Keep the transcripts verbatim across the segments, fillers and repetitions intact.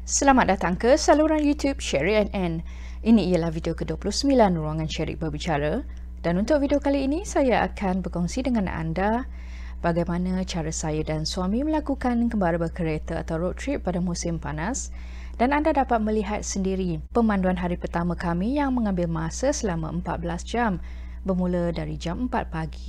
Selamat datang ke saluran YouTube Sherry N N. Ini ialah video ke dua puluh sembilan Ruangan Sherry Berbicara, dan untuk video kali ini saya akan berkongsi dengan anda bagaimana cara saya dan suami melakukan kembara berkereta atau road trip pada musim panas, dan anda dapat melihat sendiri pemanduan hari pertama kami yang mengambil masa selama empat belas jam bermula dari jam empat pagi.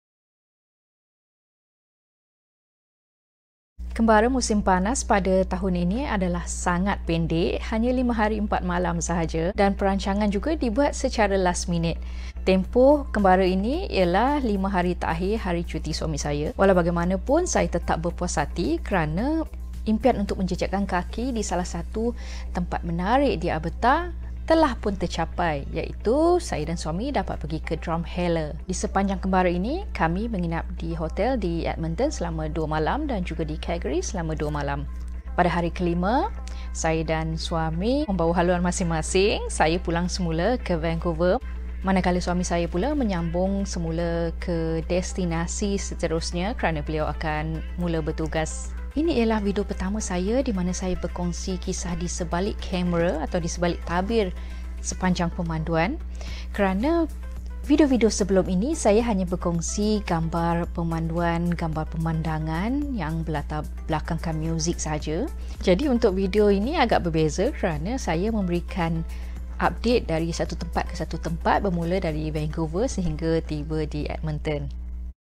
Kembara musim panas pada tahun ini adalah sangat pendek, hanya lima hari empat malam sahaja, dan perancangan juga dibuat secara last minute. Tempoh kembara ini ialah lima hari terakhir hari cuti suami saya. Walau bagaimanapun, saya tetap berpuas hati kerana impian untuk menjejakkan kaki di salah satu tempat menarik di Alberta telah pun tercapai, iaitu saya dan suami dapat pergi ke Drumheller. Di sepanjang kembara ini, kami menginap di hotel di Edmonton selama dua malam dan juga di Calgary selama dua malam. Pada hari kelima, saya dan suami membawa haluan masing-masing. Saya pulang semula ke Vancouver, manakala suami saya pula menyambung semula ke destinasi seterusnya kerana beliau akan mula bertugas. Ini ialah video pertama saya di mana saya berkongsi kisah di sebalik kamera atau di sebalik tabir sepanjang pemanduan, kerana video-video sebelum ini saya hanya berkongsi gambar pemanduan, gambar pemandangan yang berlatar belakangkan muzik saja. Jadi untuk video ini agak berbeza kerana saya memberikan update dari satu tempat ke satu tempat bermula dari Vancouver sehingga tiba di Edmonton.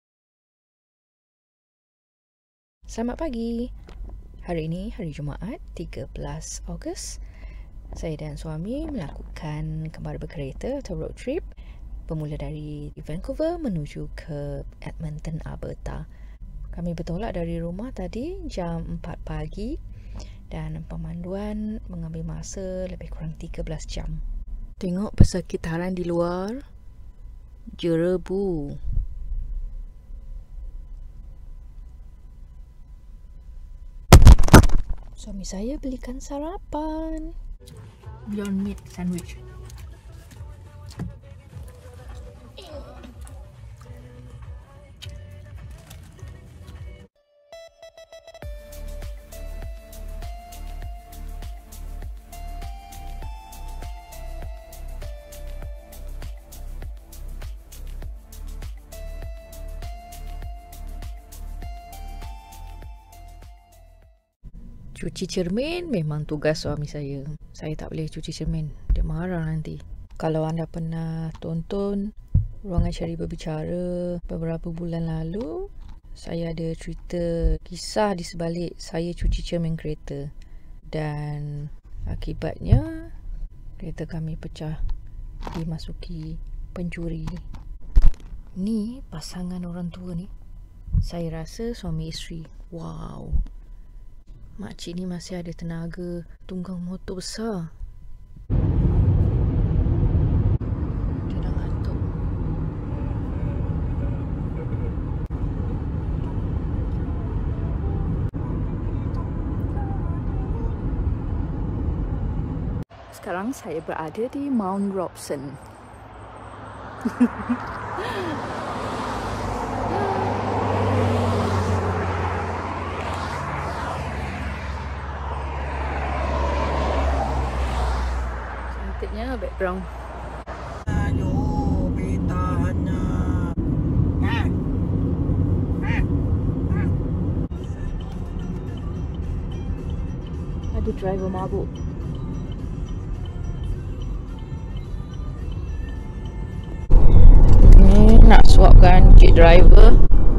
Selamat pagi. Hari ini hari Jumaat tiga belas Ogos. Saya dan suami melakukan kembara berkereta atau road trip bermula dari Vancouver menuju ke Edmonton, Alberta. Kami bertolak dari rumah tadi jam empat pagi dan pemanduan mengambil masa lebih kurang tiga belas jam. Tengok persekitaran di luar, jerebu. Suami saya belikan sarapan Beyond Meat sandwich. Cuci cermin memang tugas suami saya. Saya tak boleh cuci cermin. Dia marah nanti. Kalau anda pernah tonton Ruangan Sherry Berbicara beberapa bulan lalu, saya ada cerita kisah di sebalik saya cuci cermin kereta. Dan akibatnya kereta kami pecah, dimasuki pencuri. Ni pasangan orang tua ni. Saya rasa suami isteri. Wow. Makcik ni masih ada tenaga tunggang motor besar. Dia dah ngantuk. Sekarang saya berada di Mount Robson. Cantiknya background. Ayo, betahannya. Ada driver mabuk. Ni nak suapkan cik driver.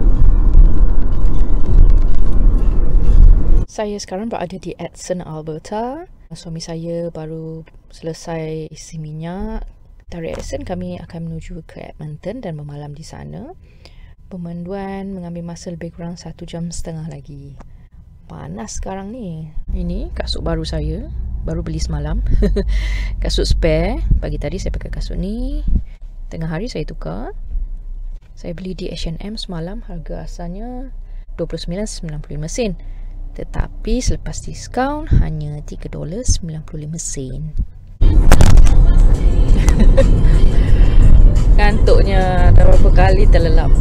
Saya sekarang berada di Edson, Alberta. Suami saya baru selesai isi minyak. Dari Edson kami akan menuju ke Edmonton dan bermalam di sana. Pemanduan mengambil masa lebih kurang satu jam setengah lagi. Panas sekarang ni. Ini kasut baru saya, baru beli semalam. Kasut spare. Pagi tadi saya pakai kasut ni. Tengah hari saya tukar. Saya beli di H and M semalam. Harga asalnya dua puluh sembilan sembilan puluh lima sen. Tetapi selepas diskaun hanya tiga dolar sembilan puluh lima sen. Kantuknya dah berapa kali terlelap.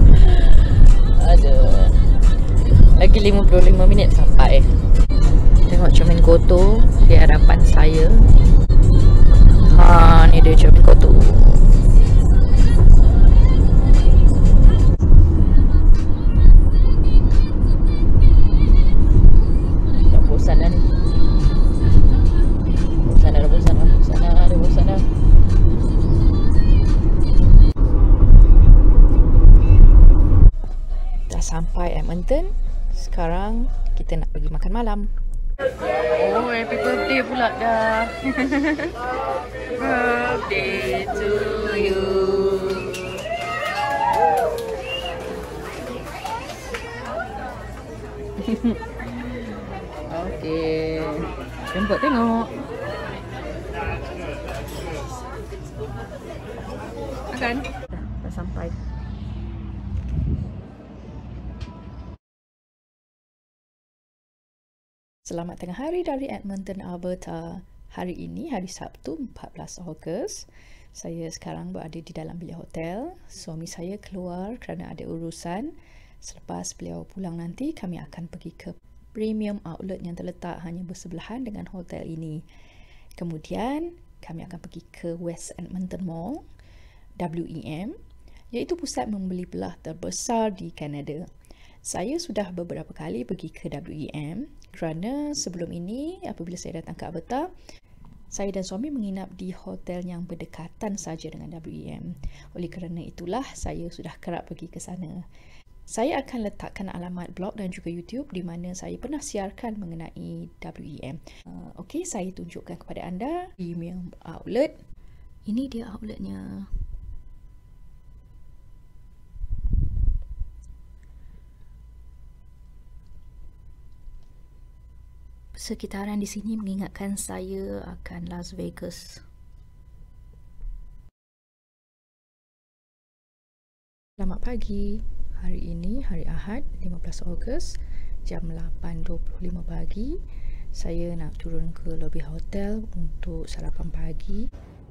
Ada lagi lima puluh lima minit sampai. Tengok cermin kotor di hadapan saya. Ha, ni dia cermin kotor. Dah bosan dah ni. Bosan dah, bosan dah, bosan dah, dah bosan dah. Dah sampai Edmonton. Sekarang kita nak pergi makan malam. Oh, happy birthday pula dah. Birthday to you. Okey. Jemput tengok. Makan. Dah, dah sampai. Selamat tengah hari dari Edmonton, Alberta. Hari ini, hari Sabtu, empat belas Ogos. Saya sekarang berada di dalam bilik hotel. Suami saya keluar kerana ada urusan. Selepas beliau pulang nanti, kami akan pergi ke premium outlet yang terletak hanya bersebelahan dengan hotel ini. Kemudian, kami akan pergi ke West Edmonton Mall, W E M, iaitu pusat membeli belah terbesar di Kanada. Saya sudah beberapa kali pergi ke W E M kerana sebelum ini apabila saya datang ke Alberta, saya dan suami menginap di hotel yang berdekatan saja dengan W E M. Oleh kerana itulah saya sudah kerap pergi ke sana. Saya akan letakkan alamat blog dan juga YouTube di mana saya pernah siarkan mengenai W E M. Uh, Okey, saya tunjukkan kepada anda premium outlet. Ini dia outletnya. Sekitaran di sini mengingatkan saya akan Las Vegas. Selamat pagi. Hari ini hari Ahad, lima belas Ogos, jam lapan dua puluh lima pagi. Saya nak turun ke lobi hotel untuk sarapan pagi.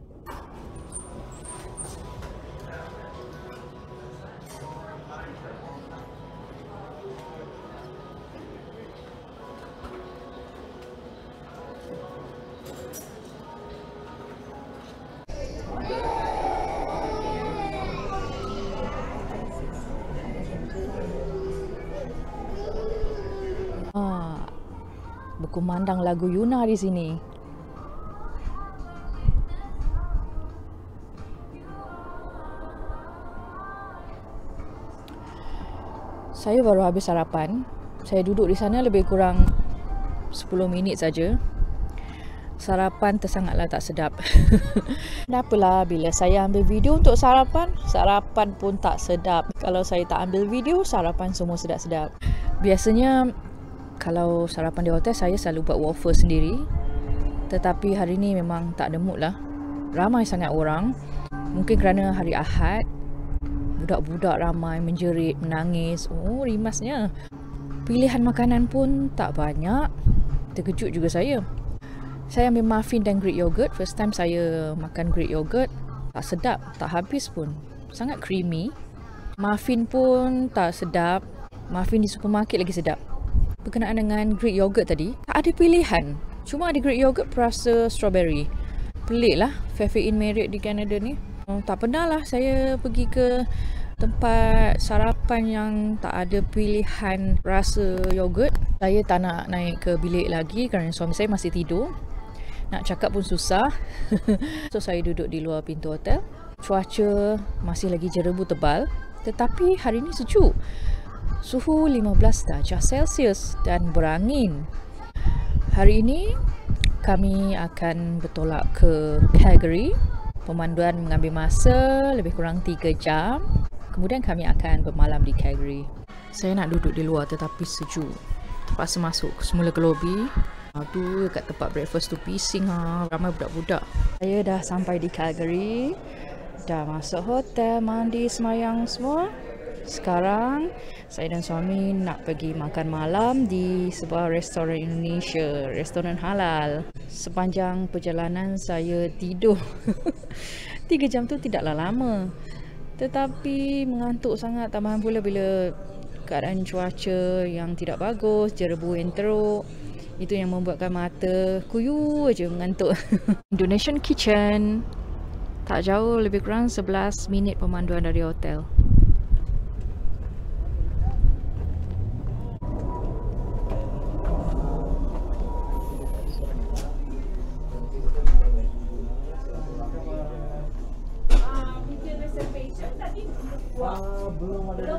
Berkumandang lagu Yuna di sini. Saya baru habis sarapan. Saya duduk di sana lebih kurang sepuluh minit saja. Sarapan tersangatlah tak sedap. Kenapalah bila saya ambil video untuk sarapan, sarapan pun tak sedap. Kalau saya tak ambil video, sarapan semua sedap-sedap. Biasanya kalau sarapan di hotel, saya selalu buat waffle sendiri. Tetapi hari ni memang tak ada mood lah. Ramai sangat orang. Mungkin kerana hari Ahad. Budak-budak ramai menjerit, menangis. Oh, rimasnya. Pilihan makanan pun tak banyak. Terkejut juga saya. Saya ambil muffin dan Greek yogurt. First time saya makan Greek yogurt. Tak sedap, tak habis pun. Sangat creamy. Muffin pun tak sedap. Muffin di supermarket lagi sedap. Berkenaan dengan Greek yogurt tadi, tak ada pilihan. Cuma ada Greek yogurt perasa strawberry. Pelik lah Cafe in Marriott di Kanada ni. Oh, tak pernah lah saya pergi ke tempat sarapan yang tak ada pilihan rasa yogurt. Saya tak nak naik ke bilik lagi kerana suami saya masih tidur. Nak cakap pun susah. So saya duduk di luar pintu hotel. Cuaca masih lagi jerebu tebal, tetapi hari ni sejuk. Suhu lima belas darjah Celsius dan berangin. Hari ini kami akan bertolak ke Calgary. Pemanduan mengambil masa lebih kurang tiga jam. Kemudian kami akan bermalam di Calgary. Saya nak duduk di luar tetapi sejuk. Terpaksa masuk semula ke lobi. Tu dekat tempat breakfast tu pising ha. Ramai budak-budak. Saya dah sampai di Calgary. Dah masuk hotel, mandi, semayang semua. Sekarang saya dan suami nak pergi makan malam di sebuah restoran Indonesia, restoran halal. Sepanjang perjalanan saya tidur. Tiga jam tu tidaklah lama, tetapi mengantuk sangat. Tambahan pula bila keadaan cuaca yang tidak bagus, jerebu yang teruk. Itu yang membuatkan mata kuyu aja mengantuk. Indonesian Kitchen. Tak jauh, lebih kurang sebelas minit pemanduan dari hotel. Belum ada.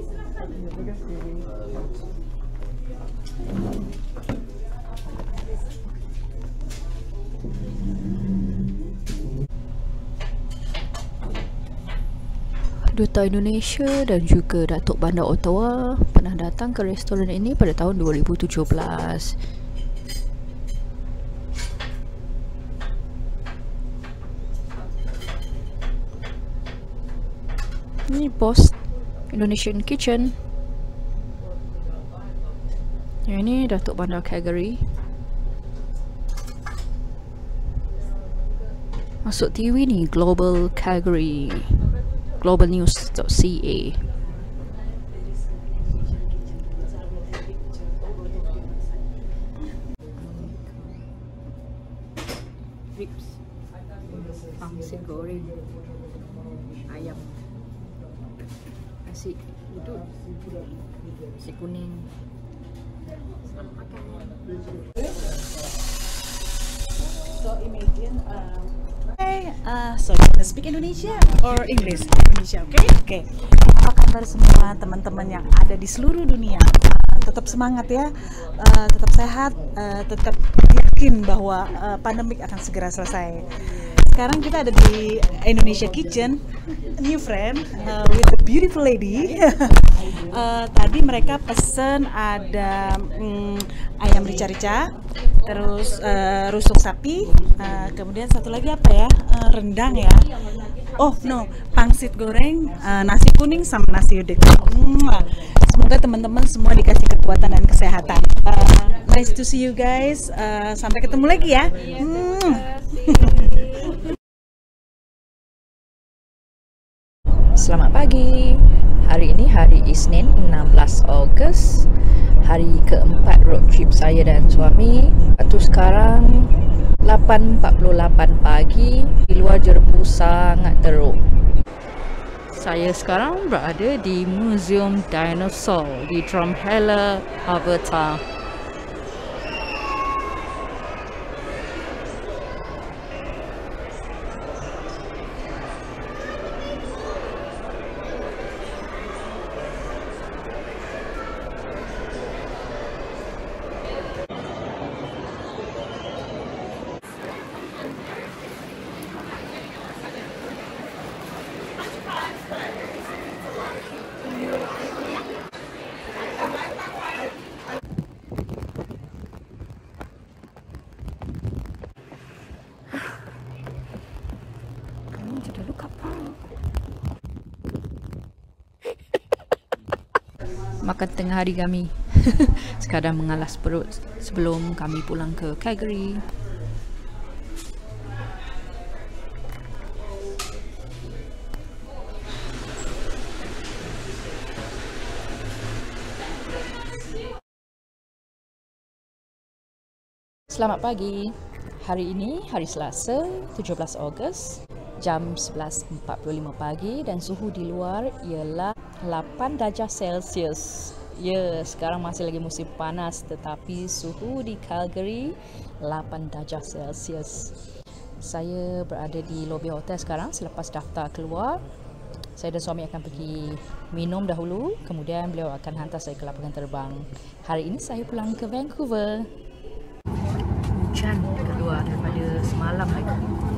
Duta Indonesia dan juga Datuk Bandar Ottawa pernah datang ke restoran ini pada tahun dua ribu tujuh belas. Ini bos Indonesian Kitchen. Yang ini Datuk Bandar Calgary. Masuk T V ni Global Calgary, global news dot c a. Ribs, pangsit goreng, ayam, nasi uduk, nasi kuning. Selamat makan. So imagine, uh, okay, uh, so you wanna speak Indonesia or English? Indonesia, okay? Okay. Apa kabar semua teman-teman yang ada di seluruh dunia? Uh, tetap semangat ya, uh, tetap sehat, uh, tetap yakin bahwa uh, pandemik akan segera selesai. Sekarang kita ada di Indonesia Kitchen, new friend uh, with a beautiful lady. uh, tadi mereka pesen ada um, ayam rica-rica, terus uh, rusuk sapi, uh, kemudian satu lagi apa ya, uh, rendang ya. Oh no, pangsit goreng, uh, nasi kuning sama nasi uduk. Mm, semoga teman-teman semua dikasih kekuatan dan kesehatan. Uh, nice to see you guys. Uh, sampai ketemu lagi ya. Mm. Selamat pagi. Hari ini hari Isnin enam belas Ogos. Hari keempat road trip saya dan suami. Waktu sekarang lapan empat puluh lapan pagi. Di luar jerebu sangat teruk. Saya sekarang berada di Museum Dinosaur di Drumheller, Alberta. Makan tengah hari kami. Sekadar mengalas perut sebelum kami pulang ke Calgary. Selamat pagi. Hari ini hari Selasa, tujuh belas Ogos, jam sebelas empat puluh lima pagi dan suhu di luar ialah lapan darjah Celsius. Ya, sekarang masih lagi musim panas tetapi suhu di Calgary lapan darjah Celsius. Saya berada di lobi hotel sekarang selepas daftar keluar. Saya dan suami akan pergi minum dahulu, kemudian beliau akan hantar saya ke lapangan terbang. Hari ini saya pulang ke Vancouver. Hujan keluar daripada semalam lagi.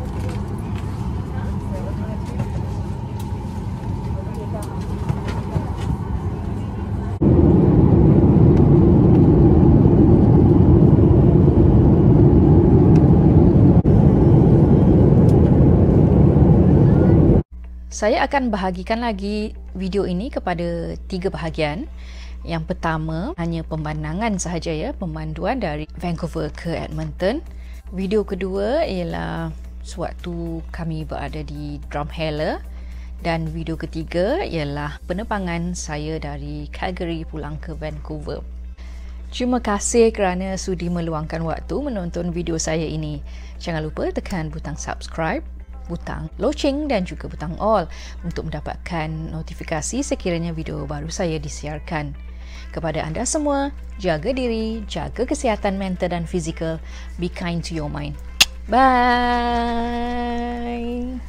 Saya akan bahagikan lagi video ini kepada tiga bahagian. Yang pertama hanya pemandangan sahaja ya, pemanduan dari Vancouver ke Edmonton. Video kedua ialah sewaktu kami berada di Drumheller, dan video ketiga ialah penerbangan saya dari Calgary pulang ke Vancouver. Terima kasih kerana sudi meluangkan waktu menonton video saya ini. Jangan lupa tekan butang subscribe, butang loceng dan juga butang all untuk mendapatkan notifikasi sekiranya video baru saya disiarkan. Kepada anda semua, jaga diri, jaga kesihatan mental dan fizikal. Be kind to your mind. Bye.